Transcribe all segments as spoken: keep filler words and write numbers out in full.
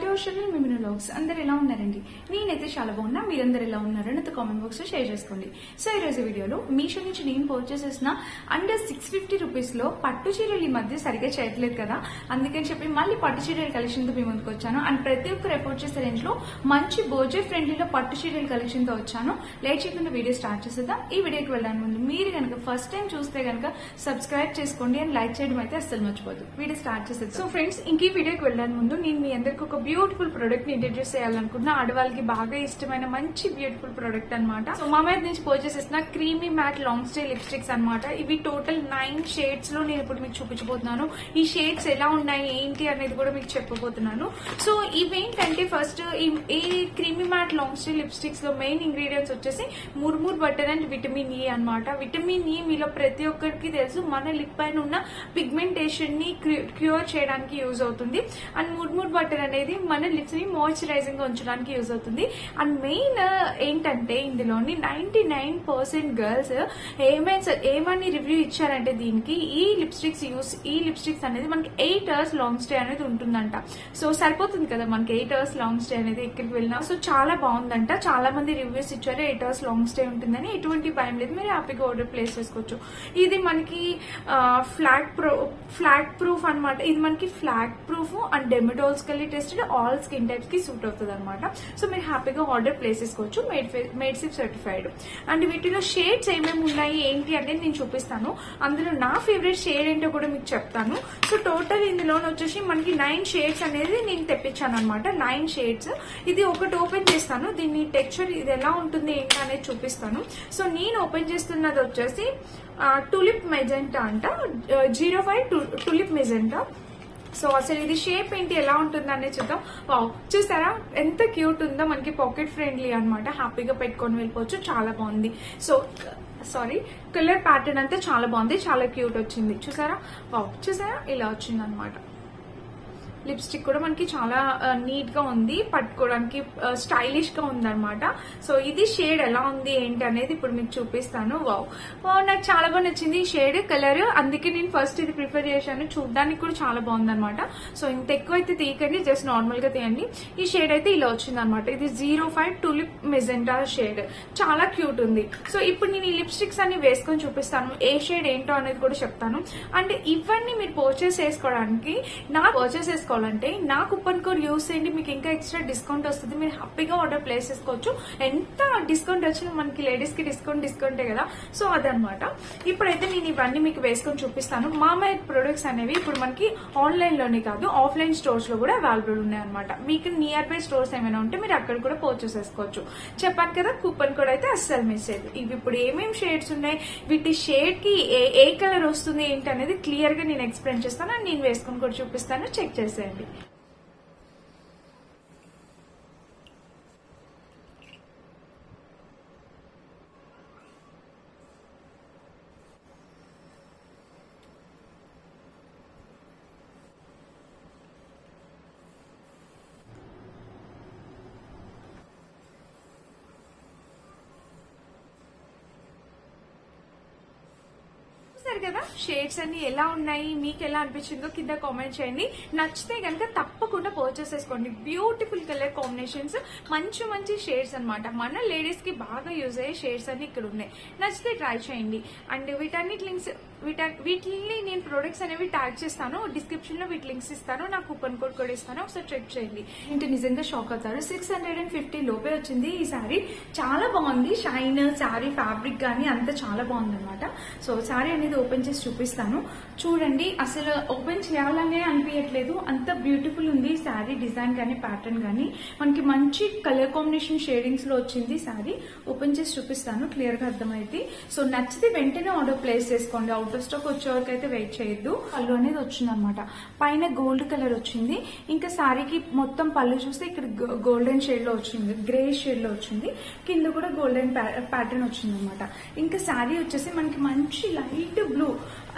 వర్షలు మిమినోలాగ్స్ అందరు ఎలా ఉన్నారండి? నేనైతే చాలా బాగున్నా. మీరందరు ఎలా ఉన్నారని అయితే కామెంట్ బాక్స్ లో షేర్ చేసుకోండి. సో ఈ రోజు వీడియోలో మీషో నుంచి నేను పర్చేస్ చేసిన అండర్ సిక్స్ ఫిఫ్టీ రూపీస్ లో పట్టు చీరలు ఈ మధ్య సరిగ్గా చేయట్లేదు కదా, అందుకని చెప్పి మళ్ళీ పట్టు చీరల కలెక్షన్ తో మీ ముందుకు వచ్చాను. అండ్ ప్రతి ఒక్కరు ఎఫోర్డ్ చేసే రేంజ్ లో మంచి బడ్జెట్ ఫ్రెండ్లీలో పట్టు చీరల కలెక్షన్ తో వచ్చాను. లేట్ చేయకుండా వీడియో స్టార్ట్ చేసేద్దాం. ఈ వీడియోకి వెళ్ళడానికి ముందు మీరు కనుక ఫస్ట్ టైం చూస్తే కనుక సబ్స్క్రైబ్ చేసుకోండి అండ్ లైక్ చేయడం అయితే అస్సలు మర్చిపోదు. వీడియో స్టార్ట్ చేసేద్దాం. సో ఫ్రెండ్స్, ఇంక ఈ వీడియోకి వెళ్ళడానికి ముందు నేను మీ అందరికి ఒక బ్యూటిఫుల్ ప్రొడక్ట్ ని ఇంట్రడ్యూస్ చేయాలనుకుంటున్నా. ఆడవాళ్ళకి బాగా ఇష్టమైన మంచి బ్యూటిఫుల్ ప్రొడక్ట్ అనమాట. సో మా మీద నుంచి పర్చేస్ చేసిన creamy matte long stay lipsticks అనమాట. ఇవి టోటల్ నైన్ షేడ్స్ లో నేను ఇప్పుడు మీకు చూపించబోతున్నాను. ఈ షేడ్స్ ఎలా ఉన్నాయి ఏంటి అనేది కూడా మీకు చెప్పబోతున్నాను. సో ఇవేంటంటే ఫస్ట్ ఈ creamy matte long stay lipsticks లో మెయిన్ ఇంగ్రీడియంట్స్ వచ్చేసి murumuru butter and vitamin E అనమాట. విటమిన్ ఈ మీలో ప్రతి ఒక్కరికి తెలుసు, మన లిప్ పైన ఉన్న పిగ్మెంటేషన్ ని క్యూర్ చేయడానికి యూజ్ అవుతుంది. అండ్ ముర్ముర్ బటర్ అనేది మన లిప్స్ ని మాయిశ్చరైజింగ్ గా ఉంచడానికి యూజ్ అవుతుంది. అండ్ మెయిన్ ఏంటంటే ఇందులోని నైన్టీ నైన్ పర్సెంట్ గర్ల్స్ ఏమైనా ఏమని రివ్యూ ఇచ్చారంటే దీనికి ఈ లిప్స్టిక్స్ యూస్ ఈ లిప్స్టిక్స్ అనేది మనకి ఎయిట్ అవర్స్ లాంగ్ స్టే అనేది ఉంటుందంట. సో సరిపోతుంది కదా మనకి ఎయిట్ అవర్స్ లాంగ్ స్టే అనేది ఎక్కడికి వెళ్ళినా. సో చాలా బాగుందంట. చాలా మంది రివ్యూస్ ఇచ్చారు ఎయిట్ అవర్స్ లాంగ్ స్టే ఉంటుందని. ఎటువంటి భయం లేదు, మీరు హ్యాపీగా ఆర్డర్ ప్లేస్ చేసుకోవచ్చు. ఇది మనకి ఫ్లాట్ ప్రూ ఫ్లాట్ ప్రూఫ్ అనమాట. ఇది మనకి flat proof and dermatologically tested all skin types కి సూట్ అవుతుంది అనమాట. సో మీరు హ్యాపీగా ఆర్డర్ ప్లేస్ చేసుకోవచ్చు. మేడ్ మేడ్సిప్ సర్టిఫైడ్. అండ్ వీటిలో షేడ్స్ ఏమేమి ఉన్నాయి ఏంటి అనేది నేను చూపిస్తాను. అందులో నా ఫేవరెట్ షేడ్ ఏంటో కూడా మీకు చెప్తాను. సో టోటల్ ఇందులో వచ్చేసి మనకి నైన్ షేడ్స్ అనేది నేను తెప్పించాను అనమాట. Nine shades. ఇది ఒకటి ఓపెన్ చేస్తాను. దీన్ని టెక్స్చర్ ఇది ఎలా ఉంటుంది ఏంటి అనేది చూపిస్తాను. సో నేను ఓపెన్ చేస్తున్నది వచ్చేసి టులిప్ మెజెంటా అంట, zero five tulip magenta. So అసలు ఇది షేప్ ఏంటి ఎలా ఉంటుంది అనేది చూద్దాం. వావ్, చూస్తారా ఎంత క్యూట్ ఉందో. మనకి పాకెట్ ఫ్రెండ్లీ అనమాట. హ్యాపీగా పెట్టుకొని వెళ్ళిపోవచ్చు. చాలా బాగుంది. సో సారీ కలర్ ప్యాటర్న్ అంతా చాలా బాగుంది, చాలా క్యూట్ వచ్చింది. చూసారా? వావ్, చూసారా ఇలా వచ్చింది అనమాట. లిప్స్టిక్ కూడా మనకి చాలా నీట్ గా ఉంది, పట్టుకోవడానికి స్టైలిష్ గా ఉంది అనమాట. సో ఇది షేడ్ ఎలా ఉంది ఏంటి అనేది ఇప్పుడు మీకు చూపిస్తాను. వావ్ వావ్ నాకు చాలా బాగా నచ్చింది ఈ షేడ్ కలర్. అందుకే నేను ఫస్ట్ ఇది ప్రిఫర్ చేశాను. చూడడానికి కూడా చాలా బాగుంది అనమాట. సో ఇంత ఎక్కువ అయితే తీయకండి, జస్ట్ నార్మల్ గా తీయండి. ఈ షేడ్ అయితే ఇలా వచ్చింది అనమాట. ఇది zero five tulip magenta shade. చాలా క్యూట్ ఉంది. సో ఇప్పుడు నేను ఈ లిప్స్టిక్స్ అన్ని వేసుకొని చూపిస్తాను. ఏ షేడ్ ఏంటో అనేది కూడా చెప్తాను. అండ్ ఇవన్నీ మీరు పర్చేస్ చేసుకోవడానికి నా పర్చేస్ చేసుకోవాలి అంటే నా కూపన్ కోడ్ యూస్ చేయండి. మీకు ఇంకా ఎక్స్ట్రా డిస్కౌంట్ వస్తుంది. మీరు హ్యాపీగా ఆర్డర్ ప్లేస్ చేసుకోవచ్చు. ఎంత డిస్కౌంట్ వచ్చినా మనకి లేడీస్ కి డిస్కౌంట్ డిస్కౌంటే కదా. సో అదనమాట. ఇప్పుడైతే నేను ఇవన్నీ మీకు వేసుకొని చూపిస్తాను. మామయ్య ప్రొడక్ట్స్ అనేవి ఇప్పుడు మనకి ఆన్లైన్ లోనే కాదు ఆఫ్లైన్ స్టోర్స్ లో కూడా అవైలబుల్ ఉన్నాయి అనమాట. మీకు నియర్ బై స్టోర్స్ ఏమైనా ఉంటే మీరు అక్కడ కూడా పర్చేస్ చేసుకోవచ్చు. చెప్పాను కదా, కూపన్ కోడ్ అయితే అస్సలు మిస్ అయ్యేది. ఇవి ఇప్పుడు ఏమేమి షేడ్స్ ఉన్నాయి, వీటి షేడ్ కి ఏ కలర్ వస్తుంది ఏంటి అనేది క్లియర్ గా నేను ఎక్స్ప్లెయిన్ చేస్తాను. అండ్ నేను వేసుకొని కూడా చూపిస్తాను. చెక్ చేసేయండి. కదా షేడ్స్ అన్ని ఎలా ఉన్నాయి, మీకు ఎలా అనిపించిందో కింద కామెంట్ చేయండి. నచ్చితే కనుక తప్పకుండా పర్చేస్ చేసుకోండి. బ్యూటిఫుల్ కలర్ కాంబినేషన్స్, మంచి మంచి షేడ్స్ అనమాట. మన లేడీస్ కి బాగా యూజ్ అయ్యే షేడ్స్ అన్ని ఇక్కడ ఉన్నాయి. నచ్చితే ట్రై చేయండి. అండ్ వీటన్నిటి లింక్స్ వీటిని నేను ప్రొడక్ట్స్ అనేవి ట్యాగ్ చేస్తాను. డిస్క్రిప్షన్ లో వీటి లింక్స్ ఇస్తాను. నా కూపన్ కోడ్ కూడా ఇస్తాను. ఒకసారి చెక్ చేయండి. ఇంటి నిజంగా షాక్ అవుతారు. సిక్స్ హండ్రెడ్ అండ్ ఫిఫ్టీ లోపే వచ్చింది ఈ శారీ. చాలా బాగుంది. షైన్ శారీ ఫ్యాబ్రిక్ గానీ అంతా చాలా బాగుంది అనమాట. సో శారీ అనేది ఓపెన్ చేసి చూపిస్తాను. చూడండి, అసలు ఓపెన్ చేయాలనే అనిపించట్లేదు. అంత బ్యూటిఫుల్ ఉంది శారీ డిజైన్ గానీ ప్యాటర్న్ గానీ. మనకి మంచి కలర్ కాంబినేషన్ షేడింగ్స్ లో వచ్చింది శారీ. ఓపెన్ చేసి చూపిస్తాను, క్లియర్ గా అర్థమైంది. సో నచ్చితే వెంటనే ఆర్డర్ ప్లేస్ చేసుకోండి. అవుట్ ఆఫ్ స్టాక్ వచ్చే వరకు అయితే వెయిట్ చేయొద్దు. పళ్ళు అనేది వచ్చింది అనమాట. పైన గోల్డ్ కలర్ వచ్చింది. ఇంకా శారీకి మొత్తం పళ్ళు చూస్తే ఇక్కడ గోల్డెన్ షేడ్ లో వచ్చింది, గ్రే షేడ్ లో వచ్చింది. కింద కూడా గోల్డెన్ ప్యాటర్న్ వచ్చింది అనమాట. ఇంకా శారీ వచ్చేసి మనకి మంచి లైట్ బ్లూ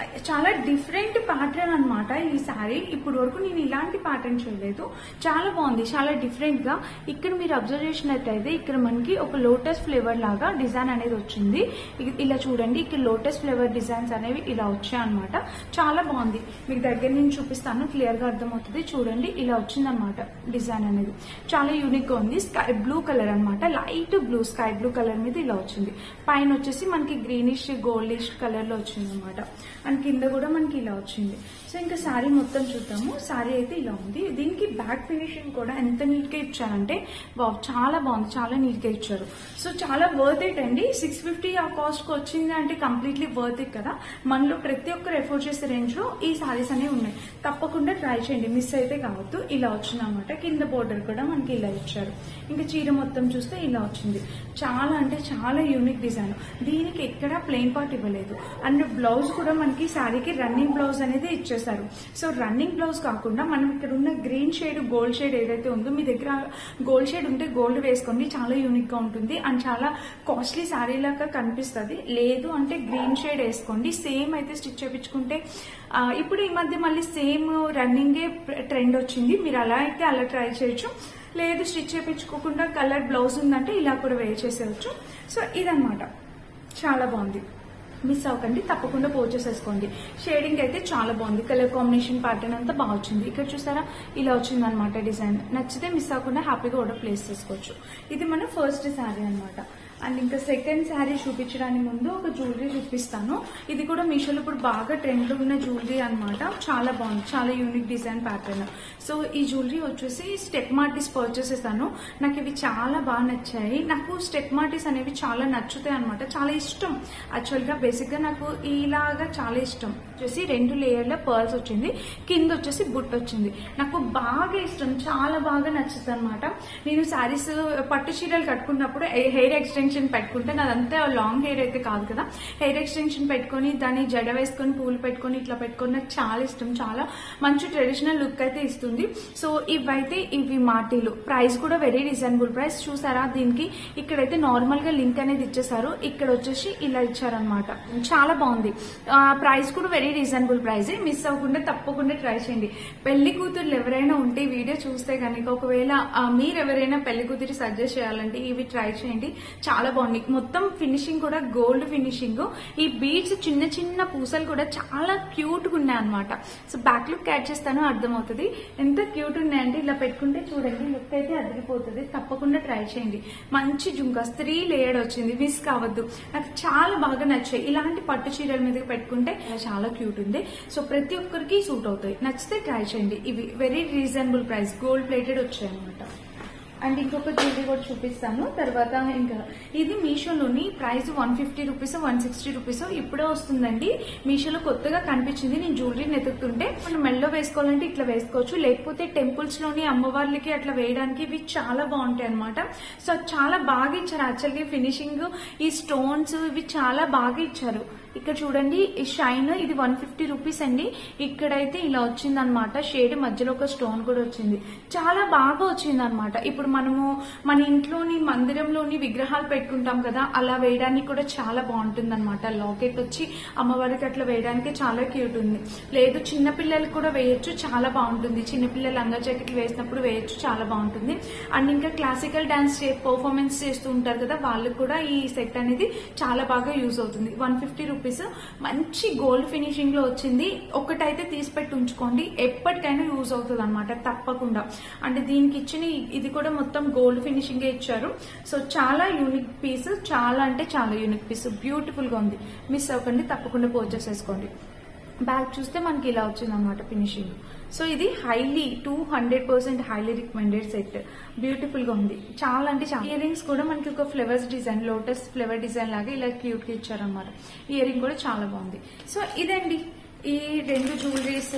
చాలా డిఫరెంట్ ప్యాటర్న్ అనమాట ఈ శారీ. ఇప్పుడు వరకు నేను ఇలాంటి ప్యాటర్న్ చూడలేదు. చాలా బాగుంది, చాలా డిఫరెంట్ గా. ఇక్కడ మీరు అబ్జర్వ్ చేసినట్లయితే ఇక్కడ మనకి ఒక లోటస్ ఫ్లేవర్ లాగా డిజైన్ అనేది వచ్చింది. ఇలా చూడండి, ఇక్కడ లోటస్ ఫ్లేవర్ డిజైన్స్ అనేవి ఇలా వచ్చాయి అనమాట. చాలా బాగుంది. మీకు దగ్గర నుంచి చూపిస్తాను, క్లియర్ గా అర్థమవుతుంది. చూడండి, ఇలా వచ్చింది అనమాట డిజైన్ అనేది. చాలా యూనిక్ గా ఉంది. స్కై బ్లూ కలర్ అనమాట, light blue sky blue colour మీద ఇలా వచ్చింది. పైన వచ్చేసి మనకి గ్రీనిష్ గోల్డిష్ కలర్ లో వచ్చింది అనమాట. అండ్ కింద కూడా మనకి ఇలా వచ్చింది. సో ఇంకా శారీ మొత్తం చూద్దాము. శారీ అయితే ఇలా ఉంది. దీనికి బ్యాక్ ఫినిషింగ్ కూడా ఎంత నీట్ గా ఇచ్చారంటే వావ్, చాలా బాగుంది, చాలా నీట్ గా ఇచ్చారు. సో చాలా వర్త్ ఇట్ అండి. సిక్స్ ఫిఫ్టీ ఆ కాస్ట్ కి వచ్చింది అంటే కంప్లీట్లీ వర్త్ ఇట్ కదా. మనలో ప్రతి ఒక్కరు ఎఫోర్డ్ చేసే రేంజ్ లో ఈ శారీస్ అనేవి ఉన్నాయి. తప్పకుండా ట్రై చేయండి, మిస్ అయితే కావద్దు. ఇలా వచ్చింది అనమాట. కింద బోర్డర్ కూడా మనకి ఇలా ఇచ్చారు. ఇంకా చీర మొత్తం చూస్తే ఇలా వచ్చింది. చాలా అంటే చాలా యూనిక్ డిజైన్. దీనికి ఎక్కడా ప్లెయిన్ పార్ట్ ఇవ్వలేదు. అండ్ బ్లౌజ్ కూడా మనకి శారీకి రన్నింగ్ బ్లౌజ్ అనేది ఇచ్చేసారు. సో రన్నింగ్ బ్లౌజ్ కాకుండా మనం ఇక్కడ ఉన్న గ్రీన్ షేడ్ గోల్డ్ షేడ్ ఏదైతే ఉందో, మీ దగ్గర గోల్డ్ షేడ్ ఉంటే గోల్డ్ వేసుకోండి, చాలా యూనిక్ గా ఉంటుంది అండ్ చాలా కాస్ట్లీ శారీ లాగా కనిపిస్తుంది. లేదు అంటే గ్రీన్ షేడ్ వేసుకోండి. సేమ్ అయితే స్టిచ్ చేయించుకుంటే ఇప్పుడు ఈ మధ్య మళ్ళీ సేమ్ రన్నింగే ట్రెండ్ వచ్చింది. మీరు అలా అయితే అలా ట్రై చేయొచ్చు. లేదు స్టిచ్ చేయించుకోకుండా కలర్ బ్లౌజ్ ఉందంటే ఇలా కూడా వేర్ చేసేయచ్చు. సో ఇదనమాట, చాలా బాగుంది. మిస్ అవ్వకండి, తప్పకుండా పర్చేస్ చేసుకోండి. షేడింగ్ అయితే చాలా బాగుంది. కలర్ కాంబినేషన్ ప్యాటర్న్ అంతా బాగా వచ్చింది. ఇక్కడ చూసారా, ఇలా వచ్చింది అనమాట డిజైన్. నచ్చితే మిస్ అవ్వకుండా హ్యాపీగా ఆర్డర్ ప్లేస్ చేసుకోవచ్చు. ఇది మన ఫస్ట్ శారీ అనమాట. అండ్ ఇంకా సెకండ్ శారీ చూపించడానికి ముందు ఒక జ్యువెలరీ చూపిస్తాను. ఇది కూడా మీషోలో ఇప్పుడు బాగా ట్రెండ్ లో ఉన్న జ్యువెలరీ అనమాట. చాలా బాగుంది, చాలా యూనిక్ డిజైన్ ప్యాటర్న్. సో ఈ జ్యువెలరీ వచ్చేసి స్టెప్ మార్టీస్ పర్చేస్ చేశాను. నాకు ఇవి చాలా బాగా నచ్చాయి. నాకు స్టెప్ మార్టీస్ అనేవి చాలా నచ్చుతాయి అనమాట, చాలా ఇష్టం. యాక్చువల్ గా బేసిక్ గా నాకు ఇలాగా చాలా ఇష్టం. వచ్చేసి రెండు లేయర్ల పర్ల్స్ వచ్చింది, కింద వచ్చేసి బుట్ట వచ్చింది. నాకు బాగా ఇష్టం, చాలా బాగా నచ్చుతుంది అనమాట. నేను శారీస్ పట్టు చీరలు కట్టుకున్నప్పుడు హెయిర్ ఎక్స్టెన్షన్ పెట్టుకుంటే, నాదంతా లాంగ్ హెయిర్ అయితే కాదు కదా, హెయిర్ ఎక్స్టెన్షన్ పెట్టుకుని దాన్ని జడ వేసుకొని పూలు పెట్టుకుని ఇట్లా పెట్టుకుని నాకు చాలా ఇష్టం. చాలా మంచి ట్రెడిషనల్ లుక్ అయితే ఇస్తుంది. సో ఇవైతే ఇవి మాటీలు. ప్రైస్ కూడా వెరీ రీజనబుల్ ప్రైస్. చూసారా, దీనికి ఇక్కడైతే నార్మల్ గా లింక్ అనేది ఇచ్చేసారు. ఇక్కడ వచ్చేసి ఇలా ఇచ్చారనమాట. చాలా బాగుంది. ప్రైస్ కూడా వెరీ రీజనబుల్ ప్రైస్. మిస్ అవ్వకుండా తప్పకుండా ట్రై చేయండి. పెళ్లి కూతురు ఎవరైనా ఉంటే వీడియో చూస్తే కనుక, ఒకవేళ మీరు ఎవరైనా పెళ్లి కూతురి సజెస్ట్ చేయాలంటే ఇవి ట్రై చేయండి. చాలా బాగుంది. మొత్తం ఫినిషింగ్ కూడా గోల్డ్ ఫినిషింగ్. ఈ బీడ్స్ చిన్న చిన్న పూసలు కూడా చాలా క్యూట్ గా ఉన్నాయి అనమాట. సో బ్యాక్ లుక్ యాడ్ చేస్తాను, అర్థమవుతుంది ఎంత క్యూట్ ఉన్నాయంటే. ఇలా పెట్టుకుంటే చూడండి, లుక్ అయితే అదిరిపోతుంది. తప్పకుండా ట్రై చేయండి. మంచి జుంకాస్ త్రీ లేయర్డ్ వచ్చింది, మిస్ కావద్దు. నాకు చాలా బాగా నచ్చాయి. ఇలాంటి పట్టు చీరల మీద పెట్టుకుంటే చాలా క్యూట్ ఉంది. సో ప్రతి ఒక్కరికి సూట్ అవుతాయి. నచ్చితే ట్రై చేయండి. ఇవి very reasonable price, gold plated వచ్చాయి అనమాట. అండ్ ఇంకొక జ్యువెలరీ కూడా చూపిస్తాను తర్వాత. ఇంకా ఇది మీషోలోని price one fifty rupees one sixty rupees ఇప్పుడే వస్తుందండి. మీషోలో కొత్తగా కనిపించింది. నేను జ్యువెలరీని ఎత్తుకుంటే మనం మెల్లో వేసుకోవాలంటే ఇట్లా వేసుకోవచ్చు, లేకపోతే టెంపుల్స్ లోని అమ్మవార్లకి అట్లా వేయడానికి ఇవి చాలా బాగుంటాయి అనమాట. సో చాలా బాగా ఇచ్చారు. యాక్చువల్గా ఫినిషింగ్, ఈ స్టోన్స్ ఇవి చాలా బాగా ఇచ్చారు. ఇక్కడ చూడండి, ఈ షైన్ ఇది వన్ ఫిఫ్టీ రూపీస్ అండి. ఇక్కడైతే ఇలా వచ్చింది అనమాట. షేడ్ మధ్యలో ఒక స్టోన్ కూడా వచ్చింది. చాలా బాగా వచ్చింది అనమాట. ఇప్పుడు మనము మన ఇంట్లోని మందిరంలోని విగ్రహాలు పెట్టుకుంటాం కదా, అలా వేయడానికి కూడా చాలా బాగుంటుంది అనమాట. లాకెట్ వచ్చి అమ్మవారికి అట్లా వేయడానికి చాలా క్యూట్ ఉంది. లేదు చిన్నపిల్లలకు కూడా వేయొచ్చు, చాలా బాగుంటుంది. చిన్నపిల్లలు లంగా జాకెట్లు వేసినప్పుడు వేయొచ్చు, చాలా బాగుంటుంది. అండ్ ఇంకా క్లాసికల్ డాన్స్ పర్ఫార్మెన్స్ చేస్తూ ఉంటారు కదా, వాళ్ళకు కూడా ఈ సెట్ అనేది చాలా బాగా యూజ్ అవుతుంది. వన్ ఫిఫ్టీ రూపీస్ మంచి గోల్డ్ ఫినిషింగ్ లో వచ్చింది. ఒకటైతే తీసి పెట్టి ఉంచుకోండి, ఎప్పటికైనా యూజ్ అవుతుంది అనమాట తప్పకుండా. అంటే దీనికి ఇచ్చిన ఇది కూడా మొత్తం గోల్డ్ ఫినిషింగ్ ఇచ్చారు. సో చాలా యూనిక్ పీస్, చాలా అంటే చాలా యూనిక్ పీస్, బ్యూటిఫుల్ గా ఉంది. మిస్ అవ్వకండి, తప్పకుండా పర్చేస్ చేసుకోండి. బ్యాగ్ చూస్తే మనకి ఇలా వచ్చింది అనమాట ఫినిషింగ్. సో ఇది highly two hundred percent highly recommended set. Beautiful గా ఉంది, చాలా అంటే చాలా. ఇయర్ రింగ్స్ కూడా మనకి ఒక flowers design, lotus flower design లాగా ఇలా క్యూట్ గా ఇచ్చారనమాట. ఇయర్ రింగ్ కూడా చాలా బాగుంది. సో ఇదండి ఈ రెండు జ్యువెలరీస్.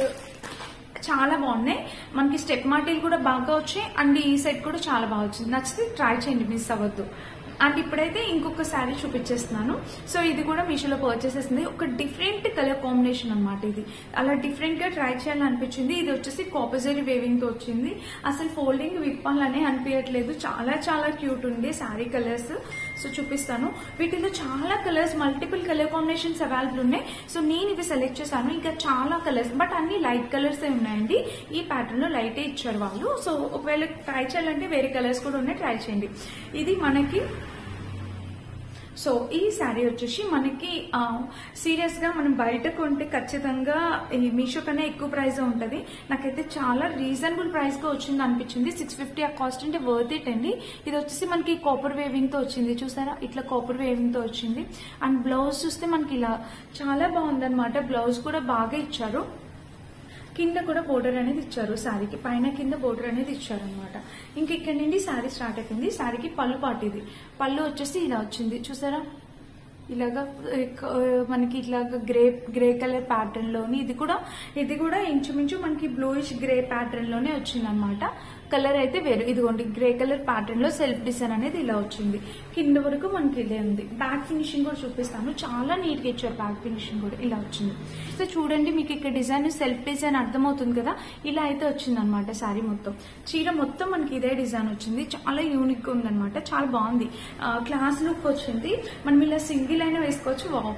చాలా బాగున్నాయి. మనకి స్టెప్ మార్టీలు కూడా బాగా వచ్చాయి. అండ్ ఈ సెట్ కూడా చాలా బాగా వచ్చింది. నచ్చితే ట్రై చేయండి, మిస్ అవ్వద్దు. అండ్ ఇప్పుడైతే ఇంకొక శారీ చూపించేస్తున్నాను. సో ఇది కూడా మీషోలో పర్చేస్ చేసింది. ఒక డిఫరెంట్ కలర్ కాంబినేషన్ అనమాట. ఇది అలా డిఫరెంట్ గా ట్రై చేయాలని అనిపించింది. ఇది వచ్చేసి కాపజరీ వేవింగ్ తో వచ్చింది. అసలు ఫోల్డింగ్ విప్పాలనే అనిపించట్లేదు. చాలా చాలా క్యూట్ ఉంది శారీ కలర్స్. సో చూపిస్తాను. వీటిలో చాలా colours, multiple colour combinations available ఉన్నాయి. సో నేను ఇవి సెలెక్ట్ చేశాను. ఇంకా చాలా కలర్స్, బట్ అన్ని లైట్ కలర్స్ ఉన్నాయండి. ఈ ప్యాటర్న్ లో లైట్ ఇచ్చారు వాళ్ళు. సో ఒకవేళ ట్రై చేయాలంటే వేరే కలర్స్ కూడా ఉన్నాయి, ట్రై చేయండి. ఇది మనకి సో ఈ శారీ వచ్చేసి మనకి సీరియస్ గా మనం బయట కొంటే ఖచ్చితంగా ఈ మీషో కన్నా ఎక్కువ ప్రైస్ ఉంటది. నాకైతే చాలా రీజనబుల్ ప్రైస్ గా వచ్చింది అనిపించింది. సిక్స్ ఫిఫ్టీ ఆ కాస్ట్ అంటే వర్త్ ఇట్ అండి. ఇది వచ్చేసి మనకి కాపర్ వేవింగ్ తో వచ్చింది, చూసారా ఇట్లా కాపర్ వేవింగ్ తో వచ్చింది. అండ్ బ్లౌజ్ చూస్తే మనకి ఇలా చాలా బాగుంది అనమాట. బ్లౌజ్ కూడా బాగా ఇచ్చారు. కింద కూడా బోర్డర్ అనేది ఇచ్చారు, శారీకి పైన కింద బోర్డర్ అనేది ఇచ్చారు అనమాట. ఇంక ఇక్కడ నుండి శారీ స్టార్ట్ అయిపోయింది. శారీకి పళ్ళు పాటు ఇది. పళ్ళు వచ్చేసి ఇలా వచ్చింది, చూసారా ఇలాగా మనకి ఇట్లాగా గ్రే గ్రే కలర్ ప్యాటర్న్ లోని. ఇది కూడా ఇది కూడా ఇంచుమించు మనకి బ్లూయిష్ గ్రే ప్యాటర్న్ లోనే వచ్చింది అనమాట. కలర్ అయితే వేరు. ఇదిగోండి గ్రే కలర్ ప్యాటర్న్ లో సెల్ఫ్ డిజైన్ అనేది ఇలా వచ్చింది. కింద వరకు మనకి ఇదే ఉంది. బ్యాక్ ఫినిషింగ్ కూడా చూపిస్తాను. చాలా నీట్ గా ఇచ్చారు. బ్యాక్ ఫినిషింగ్ కూడా ఇలా వచ్చింది. సో చూడండి, మీకు ఇక్కడ డిజైన్ సెల్ఫ్ డిజైన్ అర్థమవుతుంది కదా. ఇలా అయితే వచ్చింది అనమాట శారీ మొత్తం. చీర మొత్తం మనకి ఇదే డిజైన్ వచ్చింది. చాలా యూనిక్ గా ఉందనమాట. చాలా బాగుంది. క్లాస్ లుక్ వచ్చింది. మనం ఇలా సింగిల్ అయినా వేసుకోవచ్చు. వావ్,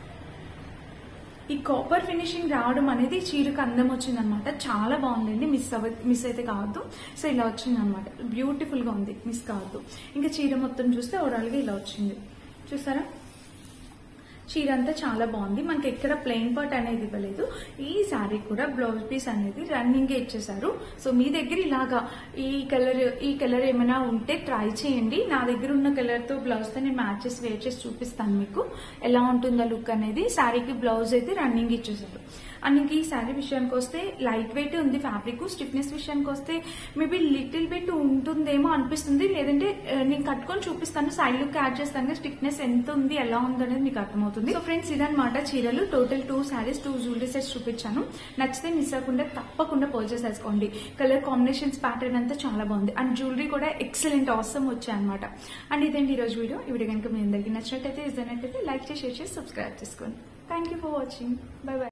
ఈ కాపర్ ఫినిషింగ్ రావడం అనేది చీరకు అందం వచ్చింది అనమాట. చాలా బాగుందండి. మిస్ అవ మిస్ అయితే కావద్దు. సో ఇలా వచ్చింది అనమాట. బ్యూటిఫుల్ గా ఉంది, మిస్ కావద్దు. ఇంకా చీర మొత్తం చూస్తే ఓవరాల్ గా ఇలా వచ్చింది, చూసారా. చీర అంతా చాలా బాగుంది. మనకి ఎక్కడ ప్లెయిన్ పార్ట్ అనేది ఇవ్వలేదు. ఈ శారీ కూడా బ్లౌజ్ పీస్ అనేది రన్నింగ్ ఇచ్చేసారు. సో మీ దగ్గర ఇలాగా ఈ కలర్ ఈ కలర్ ఏమైనా ఉంటే ట్రై చేయండి. నా దగ్గర ఉన్న కలర్ తో బ్లౌజ్ తో నేను మ్యాచ్ చేసి వేర్ చేసి చూపిస్తాను మీకు ఎలా ఉంటుందో లుక్ అనేది. శారీకి బ్లౌజ్ అయితే రన్నింగ్ ఇచ్చేసారు. అండ్ ఇంక ఈ శారీ విషయానికి వస్తే లైట్ వెయిట్ ఉంది ఫ్యాబ్రిక్. స్టిఫ్నెస్ విషయానికి వస్తే మేబీ లిటిల్ బిట్ ఉంటుందేమో అనిపిస్తుంది. లేదంటే నేను కట్టుకొని చూపిస్తాను, సైడ్ లుక్ యాడ్ చేస్తాను. స్టిఫ్నెస్ ఎంత ఉంది, ఎలా ఉంది అనేది మీకు అర్థమవుతుంది. సో ఫ్రెండ్స్, ఇదన్నమాట చీరలు. Total two saris, two jewellery sets చూపించాను. నచ్చితే మిస్ అవ్వకుండా తప్పకుండా పర్చేస్ చేసుకోండి. కలర్ కాంబినేషన్స్ ప్యాటర్న్ అంతా చాలా బాగుంది. అండ్ జ్యువెలరీ కూడా ఎక్సలెంట్ ఆసమ్ వచ్చాయన్నమాట. అండ్ ఇదండి ఈ రోజు వీడియో. ఈ వీడియో కనుక మీ అందరికీ నచ్చినట్టయితే ఇదైనట్టయితే లైక్ చేసి షేర్ చేసి సబ్స్క్రైబ్ చేసుకోండి. Thank you for watching. Bye by.